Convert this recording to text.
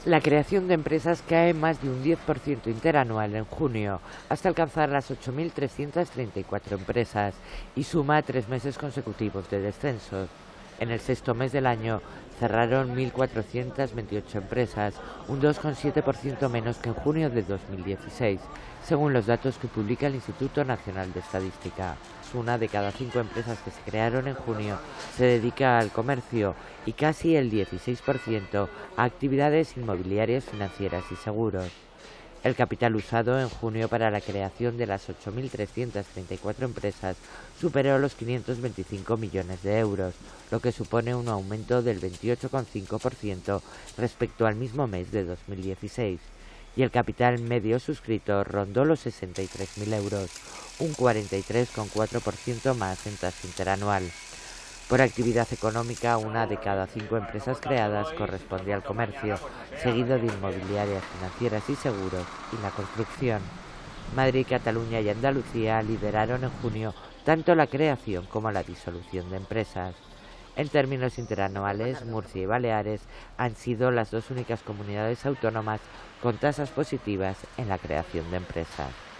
La creación de empresas cae más de un 10% interanual en junio, hasta alcanzar las 8.334 empresas y suma 3 meses consecutivos de descensos. En el sexto mes del año cerraron 1.428 empresas, un 2,7% menos que en junio de 2016, según los datos que publica el Instituto Nacional de Estadística. Una de cada 5 empresas que se crearon en junio se dedica al comercio y casi el 16% a actividades inmobiliarias, financieras y seguros. El capital usado en junio para la creación de las 8.334 empresas superó los 525 millones de euros, lo que supone un aumento del 28,5% respecto al mismo mes de 2016. Y el capital medio suscrito rondó los 63.000 euros, un 43,4% más en tasa interanual. Por actividad económica, una de cada 5 empresas creadas corresponde al comercio, seguido de inmobiliarias, financieras y seguros, y la construcción. Madrid, Cataluña y Andalucía lideraron en junio tanto la creación como la disolución de empresas. En términos interanuales, Murcia y Baleares han sido las dos únicas comunidades autónomas con tasas positivas en la creación de empresas.